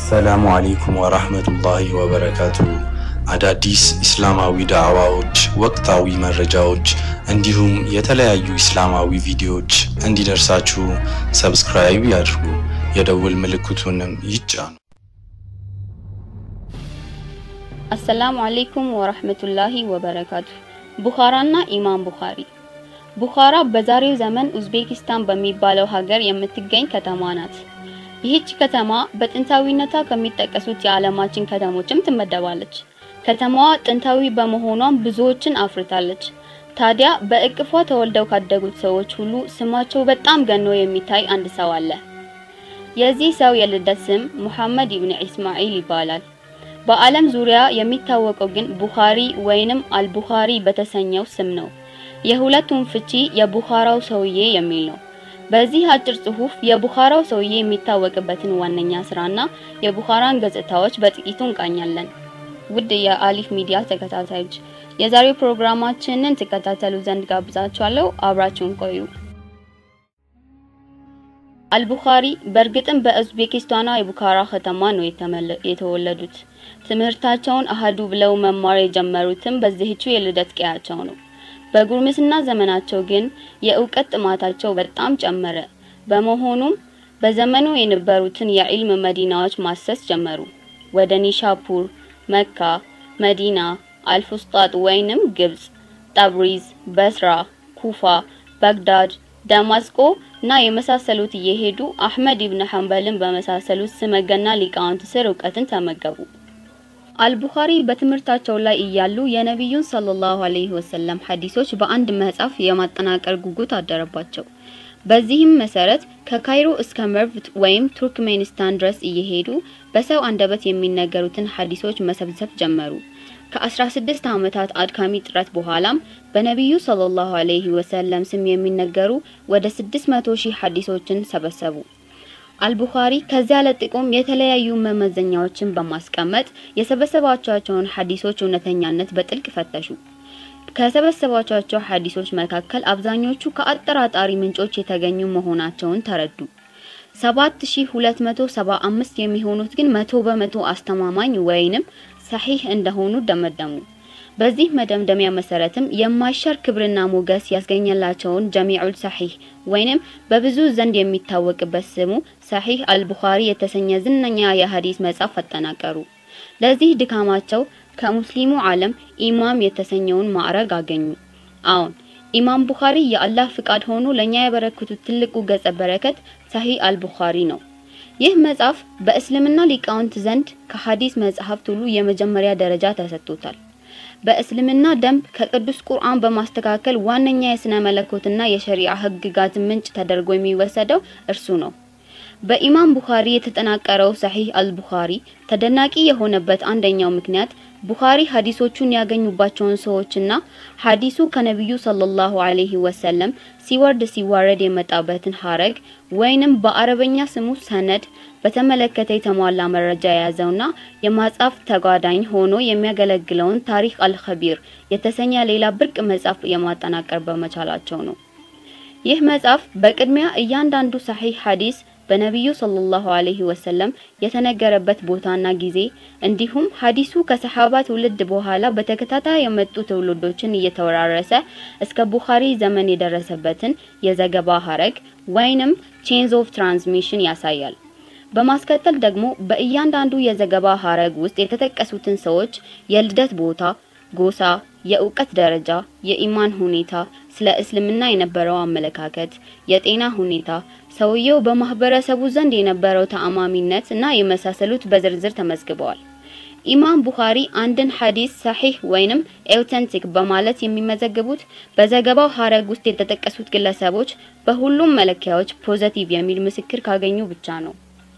السلام عليكم ورحمة الله وبركاته. አዳዲስ እስላማዊ ዳዕዋዎች ወቅታዊ መረጃዎች እንዲሁም የተለያዩ እስላማዊ ቪዲዮዎች እንዲደርሳችሁ ሰብስክራይብ ያድርጉ የደውል ምልክቱንም ይጫኑ። السلام عليكم ورحمة الله وبركاته. ቡኻራና ኢማም ቡኻሪ ቡኻራ በዛሬው ዘመን ኡዝቤኪስታን በሚባለው ሀገር የምትገኝ ከተማ ናት። ይህች ከተማ በጥንታዊነቷ ከሚጠቀሱት የዓለማችን ከተሞችም ትመደባለች። ከተማዋ ጥንታዊ በመሆኗም ብዙዎችን አፍርታለች። ታዲያ በእቅፏ ተወልደው ካደጉት ሰዎች ሁሉ ስማቸው በጣም ገኖ የሚታይ አንድ ሰው አለ። የዚህ ሰው የልደት ስም ሙሐመድ ኢብኑ ኢስማኤል ይባላል። በዓለም ዙሪያ የሚታወቀው ግን ቡኻሪ ወይንም አልቡኻሪ በተሰኘው ስም ነው። የሁለቱም ፍቺ የቡኻራው ሰውዬ የሚል ነው። በዚህ አጭር ጽሑፍ የቡኻራው ሰውዬ የሚታወቅበትን ዋነኛ ስራና የቡኻራን ገጽታዎች በጥቂቱ እንቃኛለን። ውድ የአሊፍ ሚዲያ ተከታታዮች የዛሬው ፕሮግራማችንን ተከታተሉ ዘንድ ጋብዛችኋለሁ። አብራችሁን ቆዩ። አልቡኻሪ በእርግጥም በኡዝቤኪስታኗ የቡኻራ ከተማ ነው የተወለዱት። ትምህርታቸውን አሃዱ ብለው መማር የጀመሩትም በዚህቹ የልደት ቀያቸው ነው። በጉርምስና ዘመናቸው ግን የእውቀት ጥማታቸው በጣም ጨመረ። በመሆኑም በዘመኑ የነበሩትን የዒልም መዲናዎች ማሰስ ጀመሩ። ወደ ኒሻፑር፣ መካ፣ መዲና፣ አልፉስጣጥ ወይንም ግብጽ፣ ጠብሪዝ፣ በስራ፣ ኩፋ፣ ባግዳድ፣ ደማስቆ እና የመሳሰሉት እየሄዱ አህመድ ኢብኑ ሐንበልን በመሳሰሉት ስመገና ሊቃውንት ስር ዕውቀትን ተመገቡ። አልቡኻሪ በትምህርታቸው ላይ እያሉ የነብዩን ሰለላሁ ዐለይሂ ወሰለም ሐዲሶች በአንድ መጽሐፍ የማጠናቀር ጉጉት አደረባቸው። በዚህም መሰረት ከካይሮ እስከ መርቭ ወይም ቱርክሜኒስታን ድረስ እየሄዱ በሰው አንደበት የሚነገሩትን ሐዲሶች መሰብሰብ ጀመሩ። ከ16 ዓመታት አድካሚ ጥረት በኋላም በነብዩ ሰለላሁ ዐለይሂ ወሰለም ስም የሚነገሩ ወደ 600,000 ሐዲሶችን ሰበሰቡ። አልቡኻሪ ከዚያ ለጥቆም የተለያዩ መመዘኛዎችን በማስቀመጥ የሰበሰባቸውን ሐዲሶች እውነተኛነት በጥልቅ ፈተሹ። ከሰበሰባቸው ሐዲሶች መካከል አብዛኞቹ ከአጠራጣሪ ምንጮች የተገኙ መሆናቸውን ተረዱ። 7275 የሚሆኑት ግን 100% አስተማማኝ ወይንም ሰሂህ እንደሆኑ ደመደሙ። በዚህ መደምደሚያ መሰረትም የማይሻር ክብርና ሞገስ ያስገኘላቸውን ጀሚዑል ሰሂህ ወይንም በብዙ ዘንድ የሚታወቅበት ስሙ ሰሂህ አልቡኻሪ የተሰኘ ዝነኛ የሐዲስ መጽሐፍ አጠናቀሩ። ለዚህ ድካማቸው ከሙስሊሙ ዓለም ኢማም የተሰኘውን ማዕረግ አገኙ። አሁን ኢማም ቡኻሪ የአላህ ፍቃድ ሆኖ ለኛ ያበረከቱት ትልቁ ገጸ በረከት ሰሂህ አልቡኻሪ ነው። ይህ መጽሐፍ በእስልምና ሊቃውንት ዘንድ ከሐዲስ መጽሐፍት ሁሉ የመጀመሪያ ደረጃ ተሰጥቶታል። በእስልምና ደንብ ከቅዱስ ቁርአን በማስተካከል ዋነኛ የስነ መለኮትና የሸሪዓ ህግጋት ምንጭ ተደርጎ የሚወሰደው እርሱ ነው። በኢማም ቡኻሪ የተጠናቀረው ሰሂህ አልቡኻሪ ተደናቂ የሆነበት አንደኛው ምክንያት ቡኻሪ ሐዲሶቹን ያገኙባቸውን ሰዎችና ሐዲሱ ከነብዩ ሰለላሁ ዐለይሂ ወሰለም ሲወርድ የመጣበትን ሐረግ ወይንም በአረበኛ ስሙ ሰነድ በተመለከተ የተሟላ መረጃ የያዘውና የማጻፍ ተጓዳኝ ሆኖ የሚያገለግለውን ታሪክ አልኸቢር የተሰኘ ሌላ ብርቅ መጽሐፍ የማጠናቀር በመቻላቸው ነው። ይህ መጽሐፍ በቅድሚያ እያንዳንዱ ሰሂህ ሐዲስ በነብዩ ሰለላሁ ዐለይሂ ወሰለም የተነገረበት ቦታና ጊዜ እንዲሁም ሐዲሱ ከሰሃባ ትውልድ በኋላ በተከታታይ የመጡ ትውልዶችን እየተወራረሰ እስከ ቡኻሪ ዘመን የደረሰበትን የዘገባ ሐረግ ወይንም ቼንዝ ኦፍ ትራንስሚሽን ያሳያል። በማስከተል ደግሞ በእያንዳንዱ የዘገባ ሐረግ ውስጥ የተጠቀሱትን ሰዎች የልደት ቦታ፣ ጎሳ፣ የእውቀት ደረጃ፣ የኢማን ሁኔታ፣ ስለ እስልምና የነበረው አመለካከት፣ የጤና ሁኔታ፣ ሰውየው በማህበረሰቡ ዘንድ የነበረው ተአማኒነት እና የመሳሰሉት በዝርዝር ተመዝግበዋል። ኢማም ቡኻሪ አንድን ሐዲስ ሰሂህ ወይንም አውተንቲክ በማለት የሚመዘግቡት በዘገባው ሐረግ ውስጥ የተጠቀሱት ግለሰቦች በሁሉም መለኪያዎች ፖዚቲቭ የሚል ምስክር ካገኙ ብቻ ነው።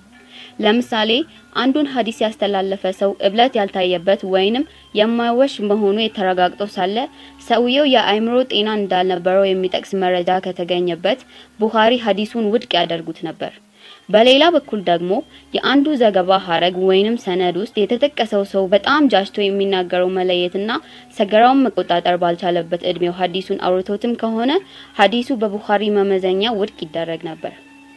ለምሳሌ አንዱን ሐዲስ ያስተላለፈ ሰው እብለት ያልታየበት ወይንም የማይወሽ መሆኑ የተረጋግጦ ሳለ ሰውየው የአእምሮ ጤና እንዳልነበረው የሚጠቅስ መረጃ ከተገኘበት ቡኻሪ ሐዲሱን ውድቅ ያደርጉት ነበር። በሌላ በኩል ደግሞ የአንዱ ዘገባ ሐረግ ወይንም ሰነድ ውስጥ የተጠቀሰው ሰው በጣም ጃጅቶ የሚናገረው መለየትና ሰገራውን መቆጣጠር ባልቻለበት እድሜው ሐዲሱን አውርቶትም ከሆነ ሐዲሱ በቡኻሪ መመዘኛ ውድቅ ይደረግ ነበር።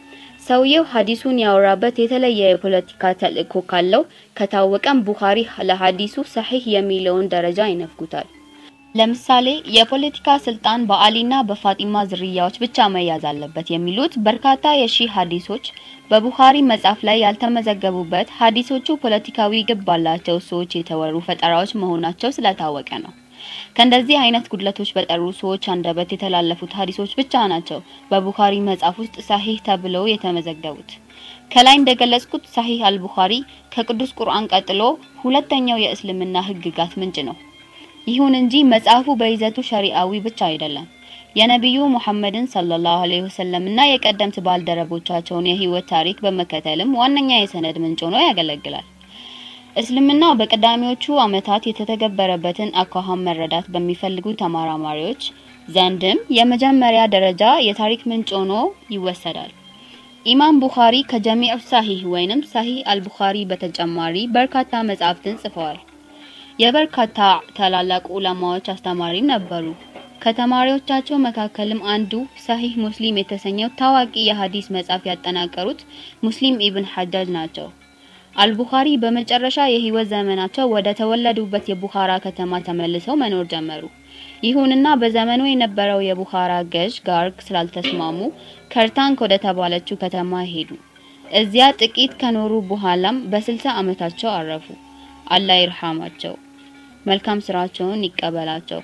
ሰውየው ሐዲሱን ያወራበት የተለየ የፖለቲካ ተልእኮ ካለው ከታወቀም ቡኻሪ ለሐዲሱ ሰሂህ የሚለውን ደረጃ ይነፍጉታል። ለምሳሌ የፖለቲካ ስልጣን በአሊና በፋጢማ ዝርያዎች ብቻ መያዝ አለበት የሚሉት በርካታ የሺህ ሐዲሶች በቡኻሪ መጽሐፍ ላይ ያልተመዘገቡበት ሐዲሶቹ ፖለቲካዊ ግብ ባላቸው ሰዎች የተወሩ ፈጠራዎች መሆናቸው ስለታወቀ ነው። ከእንደዚህ አይነት ጉድለቶች በጠሩ ሰዎች አንደበት የተላለፉት ሐዲሶች ብቻ ናቸው በቡኻሪ መጽሐፍ ውስጥ ሰሂህ ተብለው የተመዘገቡት። ከላይ እንደገለጽኩት ሰሂህ አልቡኻሪ ከቅዱስ ቁርአን ቀጥሎ ሁለተኛው የእስልምና ህግጋት ምንጭ ነው። ይሁን እንጂ መጽሐፉ በይዘቱ ሸሪዓዊ ብቻ አይደለም። የነብዩ መሐመድን ሰለላሁ ዐለይሂ ወሰለም እና የቀደምት ባልደረቦቻቸውን የህይወት ታሪክ በመከተልም ዋነኛ የሰነድ ምንጭ ሆኖ ያገለግላል። እስልምና በቀዳሚዎቹ ዓመታት የተተገበረበትን አኳኋን መረዳት በሚፈልጉ ተመራማሪዎች ዘንድም የመጀመሪያ ደረጃ የታሪክ ምንጭ ሆኖ ይወሰዳል። ኢማም ቡኻሪ ከጀሚዕ ሰሂህ ወይንም ሰሂህ አልቡኻሪ በተጨማሪ በርካታ መጻሕፍትን ጽፈዋል። የበርካታ ታላላቅ ዑለማዎች አስተማሪ ነበሩ። ከተማሪዎቻቸው መካከልም አንዱ ሰሂህ ሙስሊም የተሰኘው ታዋቂ የሐዲስ መጽሐፍ ያጠናቀሩት ሙስሊም ኢብን ሐጃጅ ናቸው። አልቡኻሪ በመጨረሻ የህይወት ዘመናቸው ወደ ተወለዱበት የቡኻራ ከተማ ተመልሰው መኖር ጀመሩ። ይሁንና በዘመኑ የነበረው የቡኻራ ገዥ ጋር ስላልተስማሙ ከርታንክ ወደ ተባለችው ከተማ ሄዱ። እዚያ ጥቂት ከኖሩ በኋላም በ60 ዓመታቸው አረፉ። አላህ ይርሐማቸው፣ መልካም ስራቸውን ይቀበላቸው።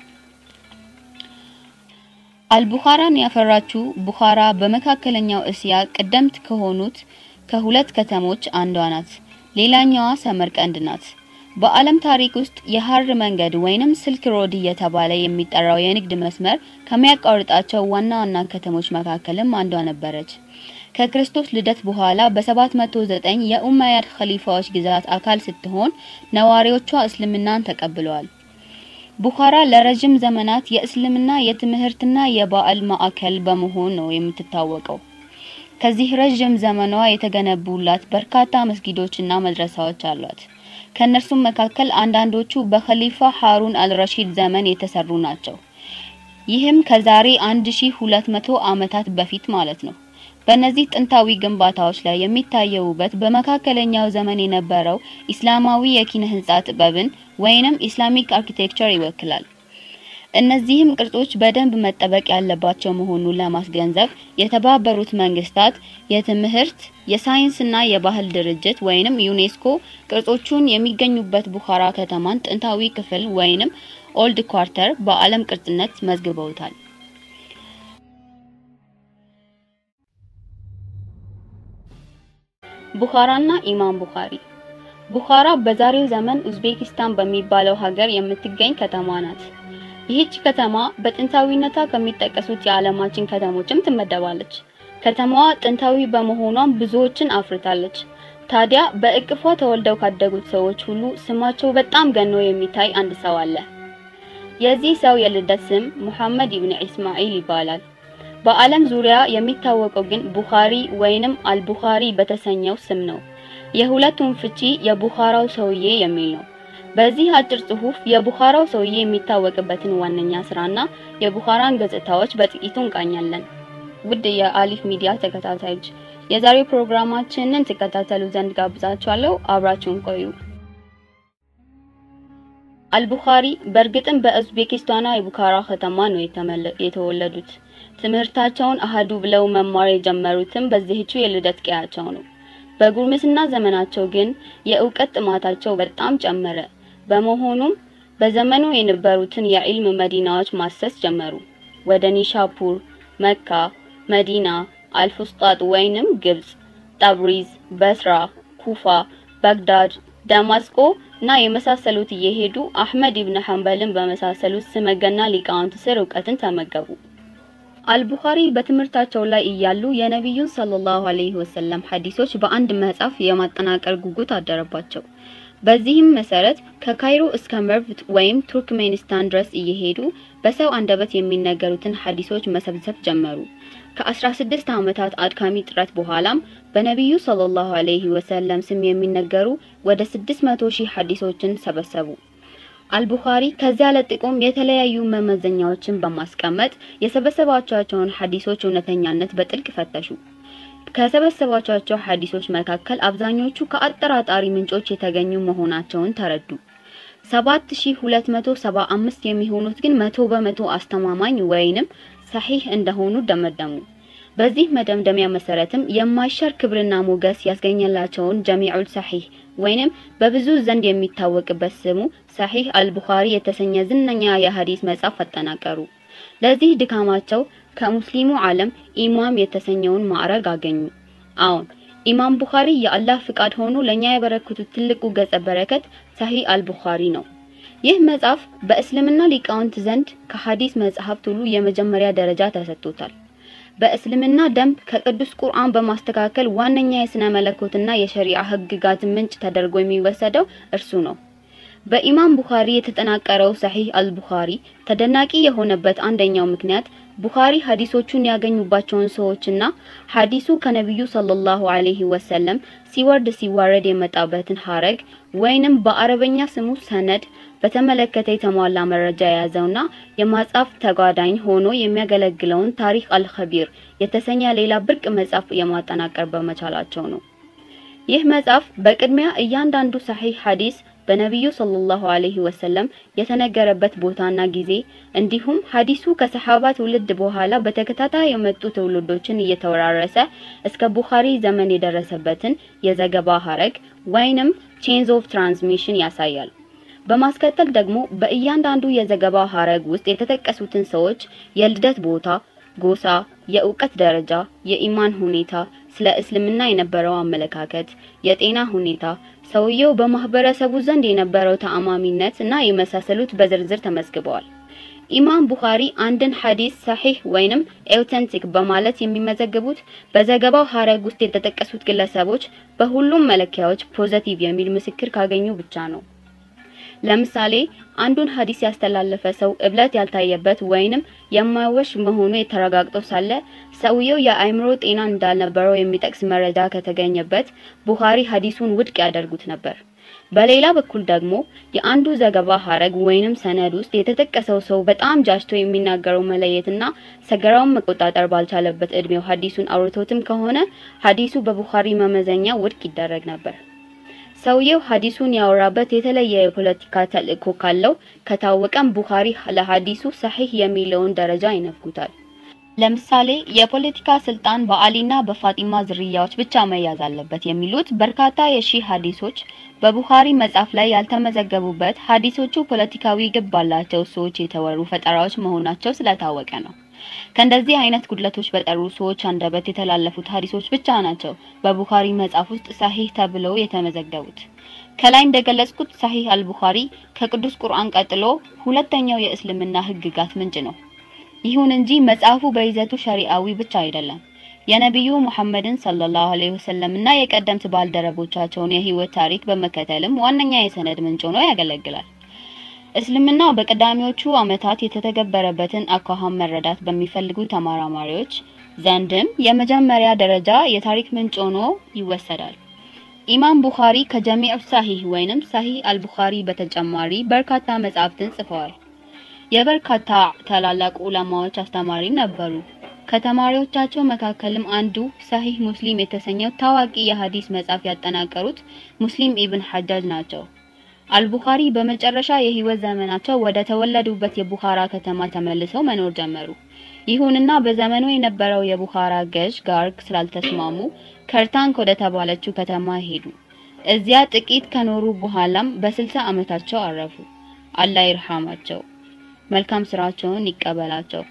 አልቡኻራን ያፈራችው ቡኻራ በመካከለኛው እስያ ቀደምት ከሆኑት ከሁለት ከተሞች አንዷ ናት። ሌላኛዋ ሰመርቀንድ ናት። በዓለም ታሪክ ውስጥ የሐር መንገድ ወይንም ስልክ ሮድ እየተባለ የሚጠራው የንግድ መስመር ከሚያቋርጣቸው ዋና ዋና ከተሞች መካከልም አንዷ ነበረች። ከክርስቶስ ልደት በኋላ በ709 የኡመያድ ኸሊፋዎች ግዛት አካል ስትሆን ነዋሪዎቿ እስልምናን ተቀብለዋል። ቡኻራ ለረጅም ዘመናት የእስልምና የትምህርትና የባዕል ማዕከል በመሆን ነው የምትታወቀው። ከዚህ ረጅም ዘመኗ የተገነቡላት በርካታ መስጊዶችና መድረሳዎች አሏት። ከነርሱም መካከል አንዳንዶቹ በኸሊፋ ሃሩን አልረሺድ ዘመን የተሰሩ ናቸው። ይህም ከዛሬ 1200 ዓመታት በፊት ማለት ነው። በእነዚህ ጥንታዊ ግንባታዎች ላይ የሚታየው ውበት በመካከለኛው ዘመን የነበረው እስላማዊ የኪነ ህንጻ ጥበብን ወይንም ኢስላሚክ አርኪቴክቸር ይወክላል። እነዚህም ቅርጾች በደንብ መጠበቅ ያለባቸው መሆኑን ለማስገንዘብ የተባበሩት መንግስታት የትምህርት የሳይንስና የባህል ድርጅት ወይንም ዩኔስኮ ቅርጾቹን የሚገኙበት ቡኻራ ከተማን ጥንታዊ ክፍል ወይንም ኦልድ ኳርተር በዓለም ቅርስነት መዝግበውታል። ቡኻራና ኢማም ቡኻሪ። ቡኻራ በዛሬው ዘመን ኡዝቤኪስታን በሚባለው ሀገር የምትገኝ ከተማ ናት። ይህች ከተማ በጥንታዊነቷ ከሚጠቀሱት የዓለማችን ከተሞችም ትመደባለች። ከተማዋ ጥንታዊ በመሆኗም ብዙዎችን አፍርታለች። ታዲያ በእቅፏ ተወልደው ካደጉት ሰዎች ሁሉ ስማቸው በጣም ገኖ የሚታይ አንድ ሰው አለ። የዚህ ሰው የልደት ስም ሙሐመድ ኢብኑ ኢስማኤል ይባላል። በዓለም ዙሪያ የሚታወቀው ግን ቡኻሪ ወይንም አልቡኻሪ በተሰኘው ስም ነው። የሁለቱም ፍቺ የቡኻራው ሰውዬ የሚል ነው። በዚህ አጭር ጽሑፍ የቡኻራው ሰውዬ የሚታወቅበትን ዋነኛ ስራና የቡኻራን ገጽታዎች በጥቂቱ እንቃኛለን። ውድ የአሊፍ ሚዲያ ተከታታዮች የዛሬው ፕሮግራማችንን ተከታተሉ ዘንድ ጋብዛችኋለሁ። አብራችሁን ቆዩ። አልቡኻሪ በእርግጥም በኡዝቤኪስታኗ የቡኻራ ከተማ ነው የተወለዱት። ትምህርታቸውን አሃዱ ብለው መማር የጀመሩትም በዚህቹ የልደት ቀያቸው ነው። በጉርምስና ዘመናቸው ግን የእውቀት ጥማታቸው በጣም ጨመረ። በመሆኑም በዘመኑ የነበሩትን የዒልም መዲናዎች ማሰስ ጀመሩ። ወደ ኒሻፑር፣ መካ፣ መዲና፣ አልፉስጣጥ ወይንም ግብጽ፣ ጠብሪዝ፣ በስራ፣ ኩፋ፣ ባግዳድ፣ ዳማስቆ እና የመሳሰሉት እየሄዱ አህመድ ኢብኑ ሐንበልን በመሳሰሉት ስመገና ሊቃውንት ስር ዕውቀትን ተመገቡ። አልቡኻሪ በትምህርታቸው ላይ እያሉ የነብዩን ሰለላሁ ዐለይሂ ወሰለም ሐዲሶች በአንድ መጽሐፍ የማጠናቀር ጉጉት አደረባቸው። በዚህም መሰረት ከካይሮ እስከ መርቭ ወይም ቱርክሜኒስታን ድረስ እየሄዱ በሰው አንደበት የሚነገሩትን ሐዲሶች መሰብሰብ ጀመሩ። ከ16 ዓመታት አድካሚ ጥረት በኋላም በነብዩ ሰለላሁ ዐለይሂ ወሰለም ስም የሚነገሩ ወደ 600,000 ሐዲሶችን ሰበሰቡ። አልቡኻሪ ከዚያ ለጥቆም የተለያዩ መመዘኛዎችን በማስቀመጥ የሰበሰባቸውን ሐዲሶች እውነተኛነት በጥልቅ ፈተሹ። ከሰበሰባቸው ሐዲሶች መካከል አብዛኞቹ ከአጠራጣሪ ምንጮች የተገኙ መሆናቸውን ተረዱ። 7275 የሚሆኑት ግን 100% አስተማማኝ ወይንም ሰሂህ እንደሆኑ ደመደሙ። በዚህ መደምደሚያ መሰረትም የማይሻር ክብርና ሞገስ ያስገኘላቸውን ጀሚዑል ሰሂህ ወይንም በብዙ ዘንድ የሚታወቅበት ስሙ ሰሂህ አልቡኻሪ የተሰኘ ዝነኛ የሐዲስ መጽሐፍ አጠናቀሩ። ለዚህ ድካማቸው ከሙስሊሙ ዓለም ኢማም የተሰኘውን ማዕረግ አገኙ። አሁን ኢማም ቡኻሪ የአላህ ፍቃድ ሆኖ ለኛ ያበረከቱት ትልቁ ገጸ በረከት ሰሂህ አልቡኻሪ ነው። ይህ መጽሐፍ በእስልምና ሊቃውንት ዘንድ ከሐዲስ መጽሐፍት ሁሉ የመጀመሪያ ደረጃ ተሰጥቶታል። በእስልምና ደንብ ከቅዱስ ቁርአን በማስተካከል ዋነኛ የስነ መለኮትና የሸሪዓ ህግጋት ምንጭ ተደርጎ የሚወሰደው እርሱ ነው። በኢማም ቡኻሪ የተጠናቀረው ሰሂህ አልቡኻሪ ተደናቂ የሆነበት አንደኛው ምክንያት ቡኻሪ ሐዲሶቹን ያገኙባቸውን ሰዎችና ሐዲሱ ከነብዩ ሰለላሁ ዐለይሂ ወሰለም ሲወርድ የመጣበትን ሐረግ ወይንም በአረበኛ ስሙ ሰነድ በተመለከተ የተሟላ መረጃ የያዘውና የማጻፍ ተጓዳኝ ሆኖ የሚያገለግለውን ታሪክ አልኸቢር የተሰኘ ሌላ ብርቅ መጽሐፍ የማጠናቀር በመቻላቸው ነው። ይህ መጽሐፍ በቅድሚያ እያንዳንዱ ሰሂህ ሐዲስ በነብዩ ሰለላሁ ዐለይሂ ወሰለም የተነገረበት ቦታና ጊዜ እንዲሁም ሐዲሱ ከሰሃባ ትውልድ በኋላ በተከታታይ የመጡ ትውልዶችን እየተወራረሰ እስከ ቡኻሪ ዘመን የደረሰበትን የዘገባ ሐረግ ወይንም ቼንዝ ኦፍ ትራንስሚሽን ያሳያል። በማስከተል ደግሞ በእያንዳንዱ የዘገባ ሐረግ ውስጥ የተጠቀሱትን ሰዎች የልደት ቦታ፣ ጎሳ፣ የእውቀት ደረጃ፣ የኢማን ሁኔታ፣ ስለ እስልምና የነበረው አመለካከት፣ የጤና ሁኔታ፣ ሰውየው በማህበረሰቡ ዘንድ የነበረው ተአማኒነት እና የመሳሰሉት በዝርዝር ተመዝግበዋል። ኢማም ቡኻሪ አንድን ሐዲስ ሰሂህ ወይንም አውተንቲክ በማለት የሚመዘግቡት በዘገባው ሐረግ ውስጥ የተጠቀሱት ግለሰቦች በሁሉም መለኪያዎች ፖዚቲቭ የሚል ምስክር ካገኙ ብቻ ነው። ለምሳሌ አንዱን ሐዲስ ያስተላለፈ ሰው እብለት ያልታየበት ወይንም የማይወሽ መሆኑ የተረጋግጦ ሳለ ሰውየው የአይምሮ ጤና እንዳልነበረው የሚጠቅስ መረጃ ከተገኘበት ቡኻሪ ሐዲሱን ውድቅ ያደርጉት ነበር። በሌላ በኩል ደግሞ የአንዱ ዘገባ ሐረግ ወይንም ሰነድ ውስጥ የተጠቀሰው ሰው በጣም ጃጅቶ የሚናገረው መለየትና ሰገራውን መቆጣጠር ባልቻለበት እድሜው ሐዲሱን አውርቶትም ከሆነ ሐዲሱ በቡኻሪ መመዘኛ ውድቅ ይደረግ ነበር። ሰውየው ሐዲሱን ያወራበት የተለየ የፖለቲካ ተልእኮ ካለው ከታወቀም ቡኻሪ ለሐዲሱ ሰሂህ የሚለውን ደረጃ ይነፍጉታል። ለምሳሌ የፖለቲካ ስልጣን በአሊና በፋጢማ ዝርያዎች ብቻ መያዝ አለበት የሚሉት በርካታ የሺህ ሐዲሶች በቡኻሪ መጽሐፍ ላይ ያልተመዘገቡበት ሐዲሶቹ ፖለቲካዊ ግብ ባላቸው ሰዎች የተወሩ ፈጠራዎች መሆናቸው ስለታወቀ ነው። ከእንደዚህ አይነት ጉድለቶች በጠሩ ሰዎች አንደበት የተላለፉት ሐዲሶች ብቻ ናቸው በቡኻሪ መጽሐፍ ውስጥ ሰሂህ ተብለው የተመዘገቡት። ከላይ እንደገለጽኩት ሰሂህ አልቡኻሪ ከቅዱስ ቁርአን ቀጥሎ ሁለተኛው የእስልምና ህግጋት ምንጭ ነው። ይሁን እንጂ መጽሐፉ በይዘቱ ሸሪዓዊ ብቻ አይደለም። የነብዩ መሐመድን ሰለላሁ ዐለይሂ ወሰለምና የቀደምት ባልደረቦቻቸውን የህይወት ታሪክ በመከተልም ዋነኛ የሰነድ ምንጭ ሆኖ ያገለግላል። እስልምና በቀዳሚዎቹ ዓመታት የተተገበረበትን አኳኋን መረዳት በሚፈልጉ ተማራማሪዎች ዘንድም የመጀመሪያ ደረጃ የታሪክ ምንጭ ሆኖ ይወሰዳል። ኢማም ቡኻሪ ከጀሚዑ ሰሂህ ወይንም ሰሂህ አልቡኻሪ በተጨማሪ በርካታ መጻሕፍትን ጽፈዋል። የበርካታ ታላላቅ ዑለማዎች አስተማሪ ነበሩ። ከተማሪዎቻቸው መካከልም አንዱ ሰሂህ ሙስሊም የተሰኘው ታዋቂ የሐዲስ መጽሐፍ ያጠናቀሩት ሙስሊም ኢብን ሐጃጅ ናቸው። አልቡኻሪ በመጨረሻ የህይወት ዘመናቸው ወደ ተወለዱበት የቡኻራ ከተማ ተመልሰው መኖር ጀመሩ። ይሁንና በዘመኑ የነበረው የቡኻራ ገዥ ጋር ስላልተስማሙ ከርታንክ ወደ ተባለችው ከተማ ሄዱ። እዚያ ጥቂት ከኖሩ በኋላም በ60 ዓመታቸው አረፉ። አላህ ይርሐማቸው፣ መልካም ስራቸውን ይቀበላቸው።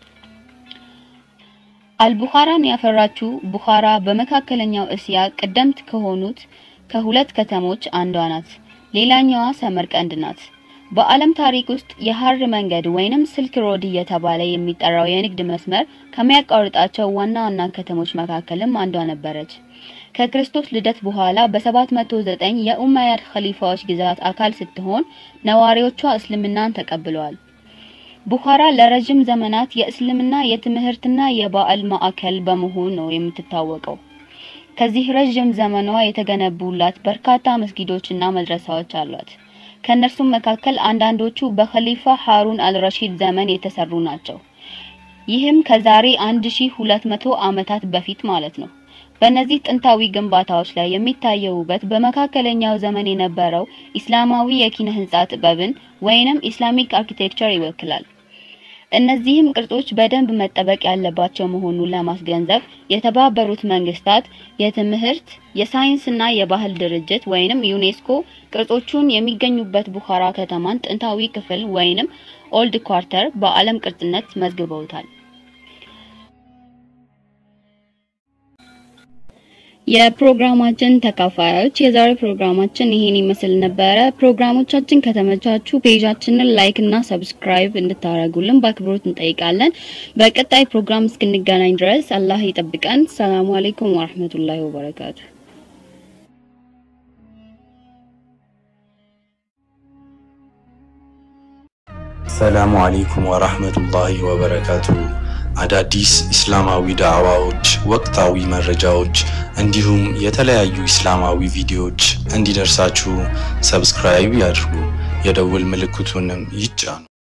አልቡኻራን ያፈራችው ቡኻራ በመካከለኛው እስያ ቀደምት ከሆኑት ከሁለት ከተሞች አንዷ ናት። ሌላኛዋ ሰመርቀንድ ናት። በዓለም ታሪክ ውስጥ የሐር መንገድ ወይንም ስልክ ሮድ እየተባለ የሚጠራው የንግድ መስመር ከሚያቋርጣቸው ዋና ከተሞች መካከልም አንዷ ነበረች። ከክርስቶስ ልደት በኋላ በ709 የኡመያድ ኸሊፋዎች ግዛት አካል ስትሆን ነዋሪዎቿ እስልምናን ተቀብለዋል። ቡኻራ ለረጅም ዘመናት የእስልምና የትምህርትና የባዕል ማዕከል በመሆን ነው የምትታወቀው። ከዚህ ረጅም ዘመኗ የተገነቡላት በርካታ መስጊዶችና መድረሳዎች አሏት። ከነርሱም መካከል አንዳንዶቹ በኸሊፋ ሃሩን አልረሺድ ዘመን የተሰሩ ናቸው። ይህም ከዛሬ 1200 ዓመታት በፊት ማለት ነው። በእነዚህ ጥንታዊ ግንባታዎች ላይ የሚታየው ውበት በመካከለኛው ዘመን የነበረው ኢስላማዊ የኪነ ህንጻ ጥበብን ወይንም ኢስላሚክ አርኪቴክቸር ይወክላል። እነዚህም ቅርጾች በደንብ መጠበቅ ያለባቸው መሆኑን ለማስገንዘብ የተባበሩት መንግስታት የትምህርት የሳይንስና የባህል ድርጅት ወይንም ዩኔስኮ ቅርጾቹን የሚገኙበት ቡኻራ ከተማን ጥንታዊ ክፍል ወይንም ኦልድ ኳርተር በዓለም ቅርጽነት መዝግበውታል። የፕሮግራማችን ተካፋዮች የዛሬ ፕሮግራማችን ይሄን ይመስል ነበር። ፕሮግራሞቻችን ከተመቻቹ ፔጃችንን ላይክ እና ሰብስክራይብ እንድታረጉልን በአክብሮት እንጠይቃለን። በቀጣይ ፕሮግራም እስክንገናኝ ድረስ አላህ ይጠብቀን። ሰላም አለይኩም ወራህመቱላሂ ወበረካቱ። ሰላም አለይኩም ወራህመቱላሂ ወበረካቱ። አዳዲስ እስላማዊ ዳዕዋዎች፣ ወቅታዊ መረጃዎች እንዲሁም የተለያዩ እስላማዊ ቪዲዮዎች እንዲደርሳችሁ ሰብስክራይብ ያድርጉ፣ የደውል ምልክቱንም ይጫኑ።